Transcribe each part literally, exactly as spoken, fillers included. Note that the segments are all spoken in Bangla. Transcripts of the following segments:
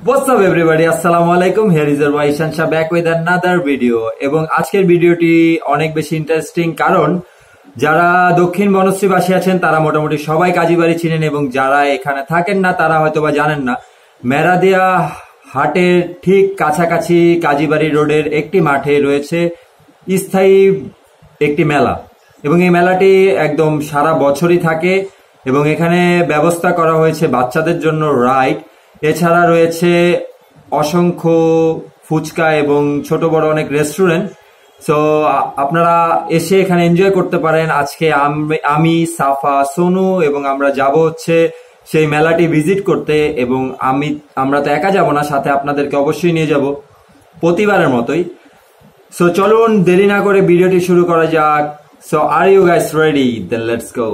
What's up everybody, আসসালামু আলাইকুম। Here is your boy Ishan Shah back with another video। এবং আজকের ভিডিওটি অনেক বেশি ইন্টারেস্টিং, কারণ যারা দক্ষিণ বনশ্রীবাসী আছেন তারা মোটামুটি সবাই কাজীবাড়ি চিনেন, এবং যারা এখানে থাকেন না তারা হয়তো বা জানেন না। মেরাদিয়া হাটের ঠিক কাছাকাছি কাজীবাড়ি রোডের একটি মাঠে রয়েছে স্থায়ী একটি মেলা, এবং এই মেলাটি একদম সারা বছরই থাকে এবং এখানে ব্যবস্থা করা হয়েছে বাচ্চাদের জন্য রাইড। এছাড়া রয়েছে অসংখ্য ফুচকা এবং ছোট বড় অনেক রেস্টুরেন্ট। সো আপনারা এসে এখানে এনজয় করতে পারেন। আজকে আমি, সাফা, সোনু এবং আমরা যাব হচ্ছে সেই মেলাটি ভিজিট করতে, এবং আমি আমরা তো একা যাব না, সাথে আপনাদেরকে অবশ্যই নিয়ে যাব প্রতিবারের মতোই। সো চলুন দেরি না করে ভিডিওটি শুরু করা যাক। So are you guys ready? Then let's go.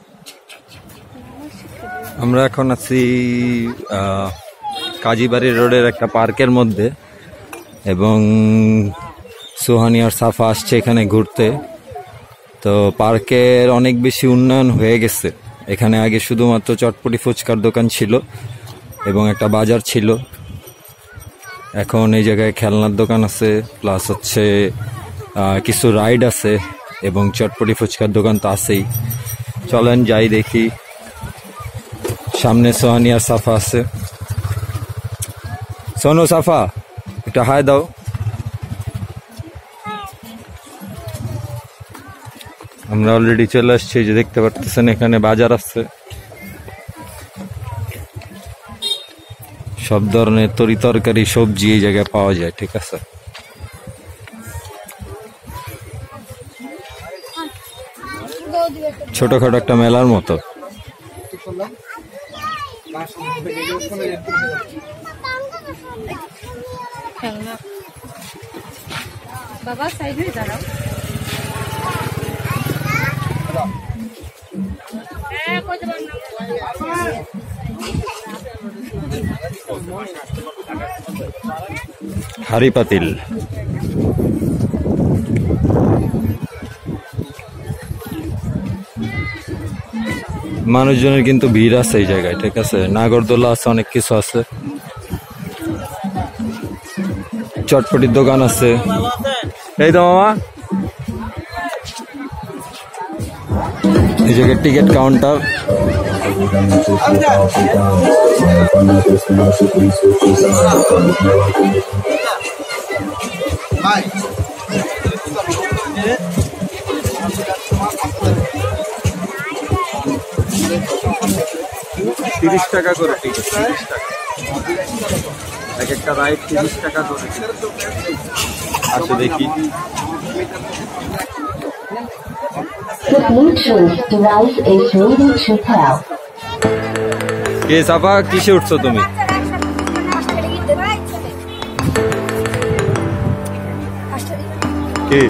আমরা এখন আছি কাজীবাড়ি রোডের একটা পার্কের মধ্যে, এবং সোহানি আর সাফা আসছে এখানে ঘুরতে। তো পার্কের অনেক বেশি উন্নয়ন হয়ে গেছে। এখানে আগে শুধুমাত্র চটপটি ফুচকার দোকান ছিল এবং একটা বাজার ছিল। এখন এই জায়গায় খেলনার দোকান আছে, প্লাস হচ্ছে কিছু রাইড আছে, এবং চটপটি ফুচকার দোকান তো আছেই। চলেন যাই দেখি। সামনে সোহানি আর সাফা আছে। সোনু, সাফা, একটা হাই দাও। আমরা অলরেডি চলে আসছি, যে দেখতে পারতেছেন এখানে বাজার আছে। সব ধরনের তরি তরকারি সবজি এই জায়গায় পাওয়া যায়, ঠিক আছে। ছোটখাটো একটা মেলার মতো। বাবা সাইড হয়ে দাঁড়াও। হাড়ি পাতিল, মানুষজনের কিন্তু ভিড় আছে এই জায়গায়, ঠিক আছে। নাগরদোলা আছে, অনেক কিছু আছে, চটপটির দোকান আছে। এই তো মামা, এই জায়গায় টিকিট কাউন্টার। তিরিশ টাকা করে টিকিট, তিরিশ টাকা এক একটা রাইড, তিরিশ টাকা করে। আসে দেখি। কে সাফা, কিসে উঠছো তুমি? কে?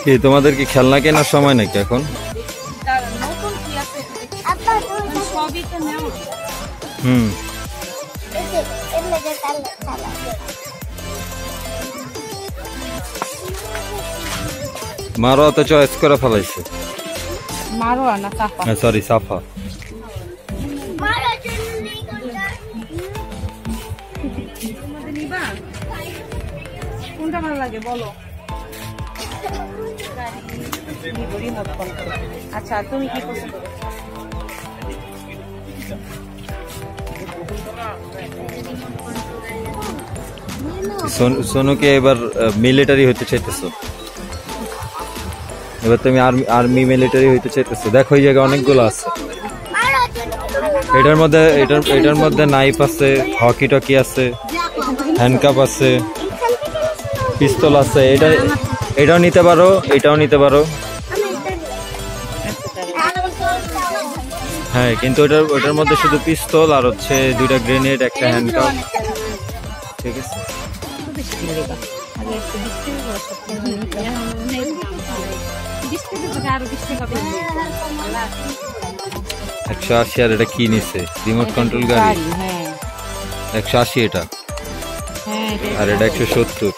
কি তোমাদের কি খেলনা কেনার সময় নাকি এখন? হুম মারো তো চয়েস করে ফেলাইছে। মারো না সাফা, সরি সাফা। কোনটা ভালো লাগে বলো? আচ্ছা তুমি কি পছন্দ করো? সোনুকে এবার মিলিটারি হইতে চাইতেছো? এবার তুমি আর্মি আর্মি মিলিটারি হইতে চাইতেছো? দেখো এই জায়গায় অনেকগুলো আছে। এটার মধ্যে এটার এটার মধ্যে নাইফ আছে, হকি টকি আছে, হ্যান্ডকাপ আছে, পিস্তল আছে। এটা এটাও নিতে পারো, এটাও নিতে পারো। হ্যাঁ কিন্তু ওটার ওটার মধ্যে শুধু পিস্তল আর হচ্ছে দুইটা গ্রেনেড, একটা হ্যান্ডকাপ। ঠিক আছে একশো আশি। আর এটা কি নিছে? রিমোট কন্ট্রোল গাড়ি। একশো আশি এটা, আর এটা একশো সত্তর।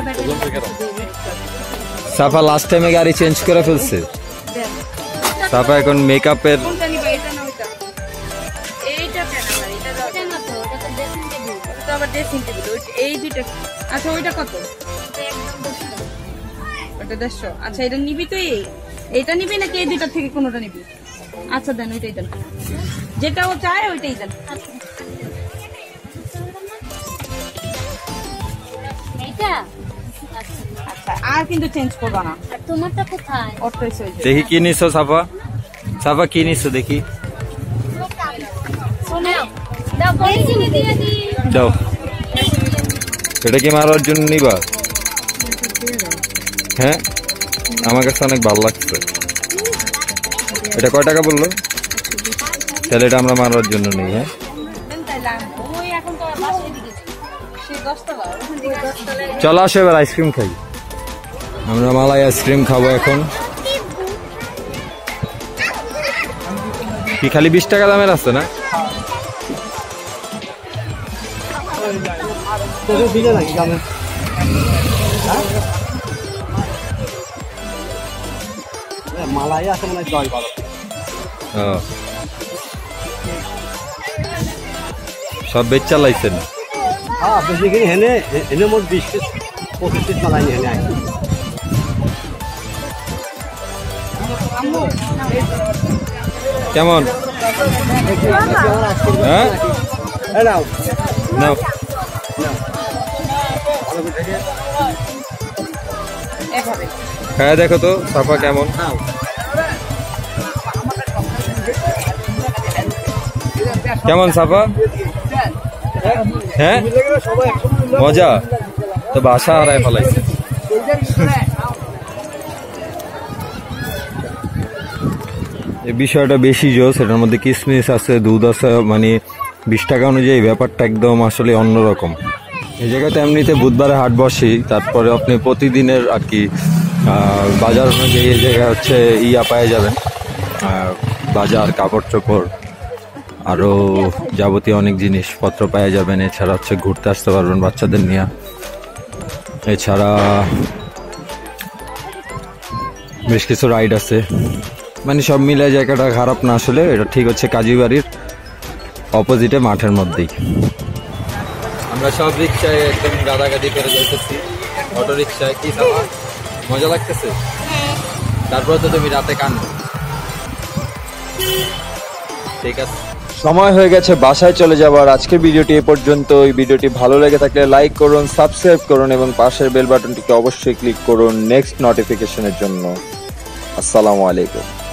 সাফা লাস্ট টাইমে গাড়ি চেঞ্জ করে ফেলছে। সাফা এখন মেকআপের এই দুইটা। আচ্ছা ওইটা কত? ওটা দেড়শো। আচ্ছা এটা নিবি তুই? এইটা নিবি নাকি এই দুইটা থেকে কোনোটা নিবি? আচ্ছা দেন ওইটাই দেন, যেটা ও চায় ওইটাই দেন। আচ্ছা আর কিন্তু চেঞ্জ করবা না। তোমারটা কোথায়? দেখি কি নিছো সাফা? সাফা কি নিছো দেখি? যাও, এটা কি মারার জন্য নিবা? হ্যাঁ আমার কাছে অনেক ভালো লাগছে। এটা কয় টাকা বললো? তাহলে এটা আমরা মারার জন্য নেই। হ্যাঁ চলো আসো এবার আইসক্রিম খাই। আমরা মালাই আইসক্রিম খাবো এখন। কি খালি বিশ টাকা দামের আছে না? মালাই আছে মনে হয় দশ বারো। সব বেচ চালাইছেন? হ্যাঁ বেশি কিনে হেনে হেনে মোট বিশ পিস পঁচিশ পিস মালাই নিয়ে হেনে আসছে। কেমন? হ্যাঁ নাও নাও খায় দেখো তো সাফা কেমন। কেমন সাফা? হ্যাঁ মজা তো, বাসা হারায় ফেলাইছে। এই বিষয়টা বেশি জোস। এটার মধ্যে কিসমিস আছে, দুধ আছে, মানে বিশ টাকা অনুযায়ী ব্যাপারটা একদম আসলে অন্যরকম। এই জায়গাতে এমনিতে বুধবারে হাট বসে, তারপরে আপনি প্রতিদিনের আর কি বাজার অনুযায়ী এই জায়গায় হচ্ছে ইয়া পায়ে যাবেন, বাজার, কাপড় চোপড়, আরও যাবতীয় অনেক জিনিসপত্র পাওয়া যাবেন। এছাড়া হচ্ছে ঘুরতে আসতে পারবেন বাচ্চাদের নিয়ে। এছাড়া বেশ কিছু রাইড আছে, মানে সব মিলে জায়গাটা খারাপ না আসলে। এটা ঠিক হচ্ছে কাজীবাড়ির অপোজিটে মাঠের মধ্যেই। আমরা সব রিক্সায় একদম গাদাগাদি করে যাইতেছি, অটো রিক্সায়। কি সাফা মজা লাগতেছে? তারপর তো তুমি রাতে কানো। ঠিক আছে, সময় হয়ে গেছে বাসায় চলে যাবার। আজকের ভিডিওটি এ পর্যন্ত। এই ভিডিওটি ভালো লেগে থাকলে লাইক করুন, সাবস্ক্রাইব করুন এবং পাশের বেল বাটনটিকে অবশ্যই ক্লিক করুন নেক্সট নোটিফিকেশনের জন্য। আসসালামু আলাইকুম।